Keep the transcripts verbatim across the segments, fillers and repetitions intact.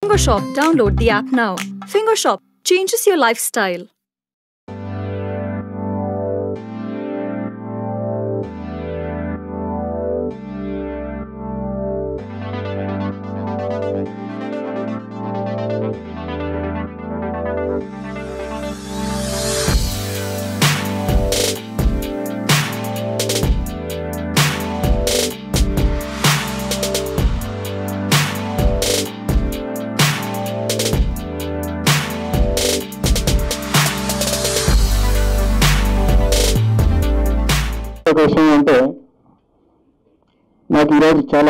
Fingershop, download the app now. Fingershop changes your lifestyle. ఒక విషయం అంటే నాకు ఈరోజు చాలా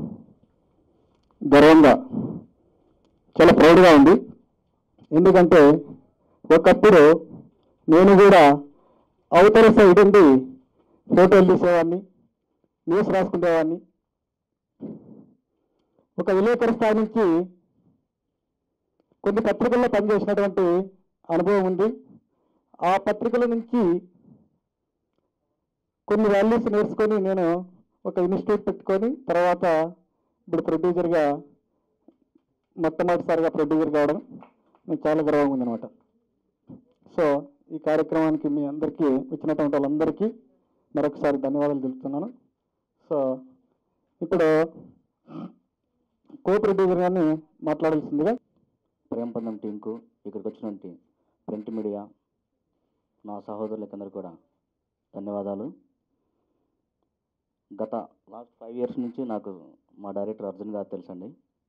గర్వంగా చాలా ప్రౌడ్గా ఉంది. ఎందుకంటే ఒకప్పుడు నేను కూడా అవతల సైడ్ ఉండి ఫోటోలు తీసేవాడిని, న్యూస్ రాసుకునేవాడిని. ఒక విలేకరు స్థాయి నుంచి కొన్ని పత్రికల్లో పనిచేసినటువంటి అనుభవం ఉంది. ఆ పత్రికల నుంచి కొన్ని వాల్యూస్ నేర్చుకొని నేను ఒక ఇన్స్టిట్యూట్ పెట్టుకొని తర్వాత ఇప్పుడు ప్రొడ్యూసర్గా మొట్టమొదటిసారిగా ప్రొడ్యూసర్ కావడం నాకు చాలా గర్వంగా ఉందన్నమాట. సో ఈ కార్యక్రమానికి మీ అందరికీ వచ్చినటువంటి వాళ్ళందరికీ మరొకసారి ధన్యవాదాలు తెలుపుతున్నాను. సో ఇప్పుడు కో ప్రొడ్యూసర్ గారిని మాట్లాడాల్సిందిగా. ప్రేమపందం టీంకు ఇక్కడికి వచ్చినటువంటి ప్రింట్ మీడియా నా సహోదరులకందరూ కూడా ధన్యవాదాలు. గత లాస్ట్ ఫైవ్ ఇయర్స్ నుంచి నాకు మా డైరెక్టర్ అర్జున్ గారు తెలుసండి.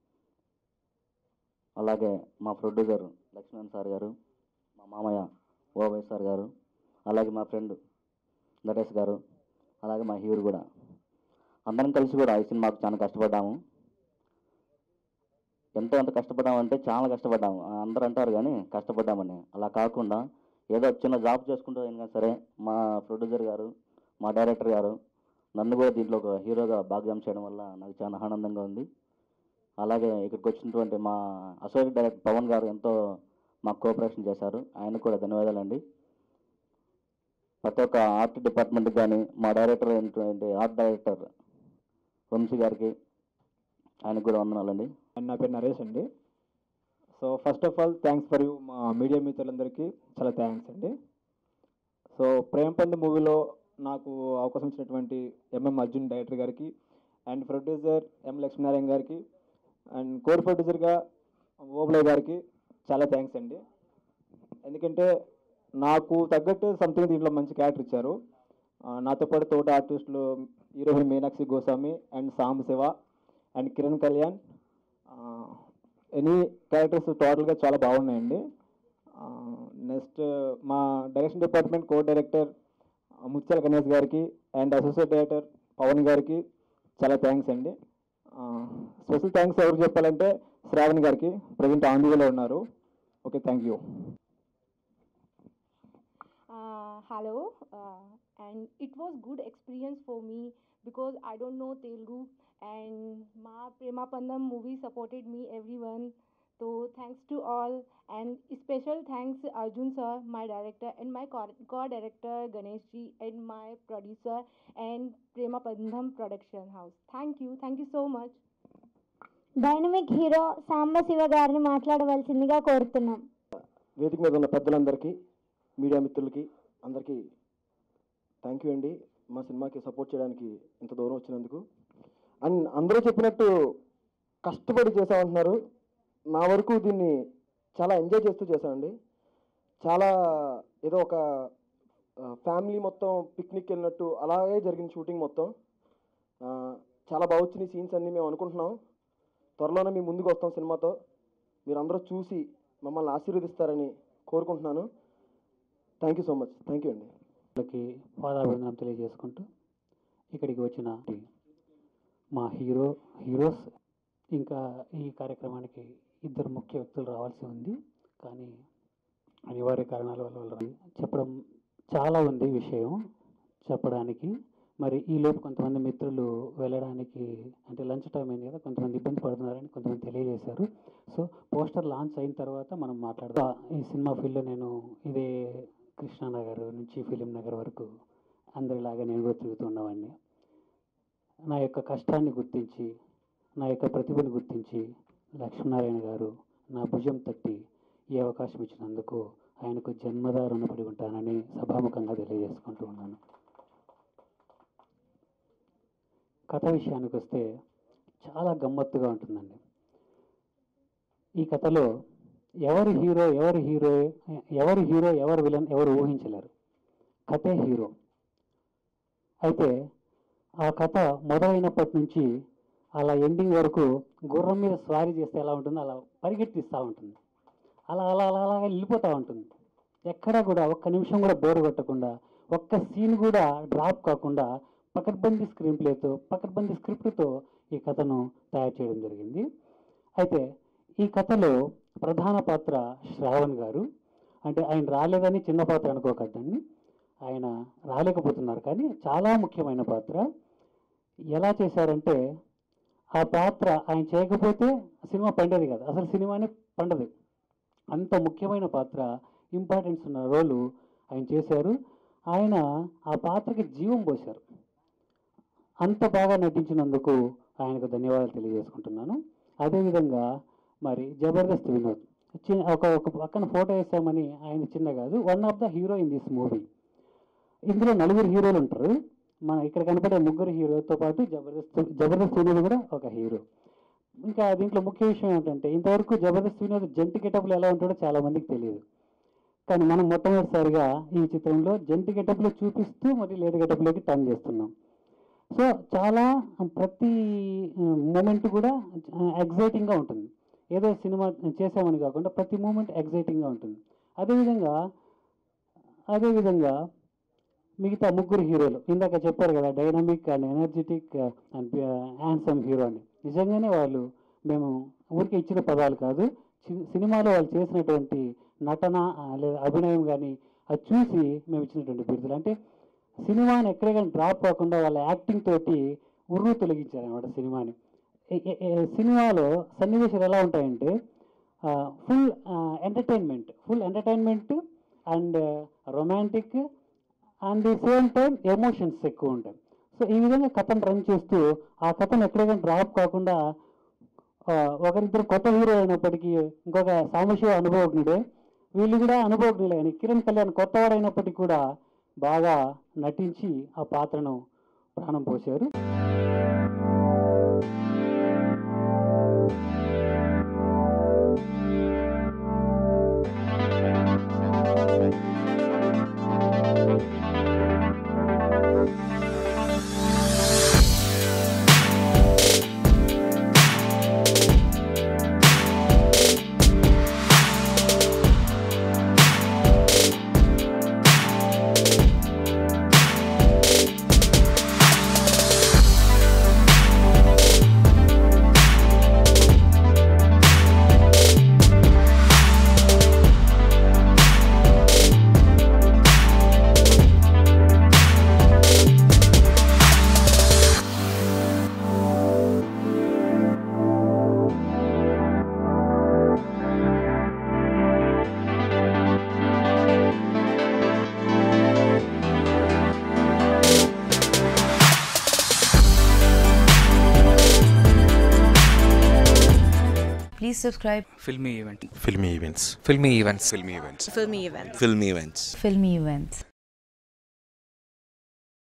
అలాగే మా ప్రొడ్యూసర్ లక్ష్మణ్ సార్ గారు, మా మామయ్య ఓవై సార్ గారు, అలాగే మా ఫ్రెండ్ నరేష్ గారు, అలాగే మా హీరో కూడా అందరం కలిసి కూడా ఈ సినిమాకు చాలా కష్టపడ్డాము. ఎంతో ఎంత కష్టపడ్డామంటే చాలా కష్టపడ్డాము. అందరూ అంటారు కానీ కష్టపడ్డామని. అలా కాకుండా ఏదో చిన్న జాబ్ చేసుకుంటూ అయినా సరే మా ప్రొడ్యూసర్ గారు, మా డైరెక్టర్ గారు నన్ను కూడా దీంట్లో ఒక హీరోగా భాగం చేయడం వల్ల నాకు చాలా ఆనందంగా ఉంది. అలాగే ఇక్కడికి వచ్చినటువంటి మా అసోసియేట్ డైరెక్టర్ పవన్ గారు ఎంతో మాకు కోఆపరేషన్ చేశారు. ఆయనకు కూడా ధన్యవాదాలండి. ప్రతి ఒక్క ఆర్ట్ డిపార్ట్మెంట్కి కానీ మా డైరెక్టర్ అయినటువంటి ఆర్ట్ డైరెక్టర్ వంశీ గారికి ఆయనకు కూడా వందనాలండి. నా పేరు నరేష్ అండి. So first of all thanks for you మా మీడియా మిత్రులందరికీ చాలా థ్యాంక్స్ అండి. సో ప్రేమపంద్ మూవీలో నాకు అవకాశం ఇచ్చినటువంటి ఎంఎం అర్జున్ డైరెక్టర్ గారికి అండ్ ప్రొడ్యూసర్ ఎం లక్ష్మీనారాయణ గారికి అండ్ కోర్ ప్రొడ్యూసర్గా ఓబ్లే గారికి చాలా థ్యాంక్స్ అండి. ఎందుకంటే నాకు తగ్గట్టు సంథింగ్ దీంట్లో మంచి క్యారెక్టర్ ఇచ్చారు. నాతో పాటు తోట ఆర్టిస్టులు heroine Meenakshi Goswami and Samba Siva and Kiran Kalyan, any characters టోటల్గా చాలా బాగున్నాయండి. నెక్స్ట్ మా డైరెక్షన్ డిపార్ట్మెంట్ కో డైరెక్టర్ ముత్యాల గణేష్ గారికి అండ్ అసోసియేట్ డైరెక్టర్ పవన్ గారికి చాలా థ్యాంక్స్ అండి. స్పెషల్ థ్యాంక్స్ ఎవరు చెప్పాలంటే శ్రావణి గారికి, ప్రజెంట్ ఆంధ్రలో ఉన్నారు. Okay, thank you. Hello, uh, and it was good experience for me because I don't know Telugu and Ma Prema Pandam movie supported me everyone. So thanks to all and special thanks Arjun sir, my director, and my co-director Ganesh ji, and my producer and Prema Pandam production house. Thank you, thank you so much. Dynamic hero Samba Siva గారిని మాట్లాడవలసిందిగా కోరుతున్నాం. వేదిక మీద ఉన్న పెద్దలందరికీ, media మిత్రులకి అందరికీ thank you అండి. మా సినిమాకి సపోర్ట్ చేయడానికి ఇంత దూరం వచ్చినందుకు. అండ్ అందరూ చెప్పినట్టు కష్టపడి చేసామంటున్నారు. నా వరకు దీన్ని చాలా ఎంజాయ్ చేస్తూ చేశామండి. చాలా ఏదో ఒక ఫ్యామిలీ మొత్తం పిక్నిక్ వెళ్ళినట్టు అలాగే జరిగింది షూటింగ్ మొత్తం. చాలా బాగా వచ్చినాయి సీన్స్ అన్నీ. మేము అనుకుంటున్నాం త్వరలోనే మీ ముందుకు వస్తాం సినిమాతో. మీరు అందరూ చూసి మమ్మల్ని ఆశీర్వదిస్తారని కోరుకుంటున్నాను. Thank you so much. Thank you అండి. వాళ్ళకి పాదాభివందనం తెలియజేసుకుంటూ ఇక్కడికి వచ్చిన మా హీరో హీరోస్ ఇంకా ఈ కార్యక్రమానికి ఇద్దరు ముఖ్య వ్యక్తులు రావాల్సి ఉంది, కానీ అనివార్య కారణాల వల్ల వాళ్ళు చెప్పడం చాలా ఉంది విషయం చెప్పడానికి. మరి ఈలోపు కొంతమంది మిత్రులు వెళ్ళడానికి అంటే లంచ్ టైం అయింది కదా, కొంతమంది ఇబ్బంది పడుతున్నారని కొంతమంది తెలియజేశారు. సో పోస్టర్ లాంచ్ అయిన తర్వాత మనం మాట్లాడదాం. ఈ సినిమా ఫీల్డ్లో నేను ఇదే కృష్ణానగర్ నుంచి ఫిలిం నగర్ వరకు అందరిలాగా నేను కూడా తిరుగుతున్నవాడిని. నా యొక్క కష్టాన్ని గుర్తించి, నా యొక్క ప్రతిభను గుర్తించి లక్ష్మీనారాయణ గారు నా భుజం తట్టి ఈ అవకాశం ఇచ్చినందుకు ఆయనకు జన్మదా రుణపడి ఉంటానని సభాముఖంగా తెలియజేసుకుంటూ ఉన్నాను. కథ విషయానికి వస్తే చాలా గమ్మత్తుగా ఉంటుందండి. ఈ కథలో ఎవరు హీరో ఎవరు హీరో ఎవరు హీరో ఎవరు విలన్ ఎవరు ఊహించలేరు. కథే హీరో. అయితే ఆ కథ మొదలైనప్పటి నుంచి అలా ఎండింగ్ వరకు గుర్రం మీద స్వారీ చేస్తే ఎలా ఉంటుందో అలా పరిగెత్తిస్తూ ఉంటుంది. అలా అలా అలా అలా వెళ్ళిపోతూ ఉంటుంది. ఎక్కడా కూడా ఒక్క నిమిషం కూడా బోరు కొట్టకుండా, ఒక్క సీన్ కూడా డ్రాప్ కాకుండా పకడ్బందీ స్క్రీన్ ప్లేతో పకడ్బందీ స్క్రిప్ట్తో ఈ కథను తయారు చేయడం జరిగింది. అయితే ఈ కథలో ప్రధాన పాత్ర శ్రావణ్ గారు. అంటే ఆయన రాలేదని చిన్న పాత్ర అనుకోకద్దండి, ఆయన రాలేకపోతున్నారు, కానీ చాలా ముఖ్యమైన పాత్ర. ఎలా చేశారంటే ఆ పాత్ర ఆయన చేయకపోతే సినిమా పండేది కాదు, అసలు సినిమానే పండదు. అంత ముఖ్యమైన పాత్ర, ఇంపార్టెన్స్ ఉన్న రోలు ఆయన చేశారు. ఆయన ఆ పాత్రకి జీవం పోశారు. అంత బాగా నటించినందుకు ఆయనకు ధన్యవాదాలు తెలియజేసుకుంటున్నాను. అదేవిధంగా మరి జబర్దస్త్ వినోద్ చి- ఒక ఒక పక్కన ఫోటో వేసామని ఆయన చిన్న కాదు, one of the hero in this movie. ఇందులో నలుగురు హీరోలు ఉంటారు. మన ఇక్కడ కనపడే ముగ్గురు హీరోతో పాటు జబర్దస్త్ జబర్దస్త్ వినోద్ కూడా ఒక హీరో. ఇంకా దీంట్లో ముఖ్య విషయం ఏంటంటే ఇంతవరకు జబర్దస్త్ వినోద్ జంటి గెటప్లు ఎలా ఉంటాడో చాలా మందికి తెలియదు. కానీ మనం మొట్టమొదటిసారిగా ఈ చిత్రంలో జంటి గెటప్లో చూపిస్తూ మరి లేడీ గెటప్లోకి టర్న్ చేస్తున్నాం. సో చాలా ప్రతి మూమెంట్ కూడా ఎగ్జైటింగ్గా ఉంటుంది. ఏదో సినిమా చేసామని కాకుండా ప్రతి మూమెంట్ ఎగ్జైటింగ్గా ఉంటుంది. అదేవిధంగా అదేవిధంగా మిగతా ముగ్గురు హీరోలు ఇందాక చెప్పారు కదా, dynamic and energetic and handsome hero అని. నిజంగానే వాళ్ళు మేము ఊరికి ఇచ్చిన పదాలు కాదు, సి- సినిమాలో వాళ్ళు చేసినటువంటి నటన ఆ, లేదా అభినయం కానీ అది చూసి మేము ఇచ్చినటువంటి బిరుదులు. అంటే సినిమాని ఎక్కడే కానీ డ్రాప్ కాకుండా వాళ్ళ యాక్టింగ్ తోటి ఉర్రు తొలగించారనమాట సినిమాని. ఏ- ఏ- ఏ సినిమాలో సన్నివేశాలు ఎలా ఉంటాయంటే full entertainment full entertainment and romantic and the same time emotions ఎక్కువ ఉంటాయి. సో ఈ విధంగా కథను రన్ చేస్తూ ఆ కథను ఎక్కడైనా డ్రాప్ కాకుండా ఆ, ఒకరిద్దరు కొత్త హీరో అయినప్పటికీ ఇంకొక సామశివ అనుభవజ్ఞుడే, వీళ్ళు కూడా అనుభవజ్ఞులే అని కిరణ్ కళ్యాణ్ కొత్తవాడైనప్పటికీ కూడా బాగా నటించి ఆ పాత్రను ప్రాణం పోశారు. Please subscribe Filmy event. Filmy events. Filmy events. Filmy events. Filmy Events. Filmy events. Filmy Events.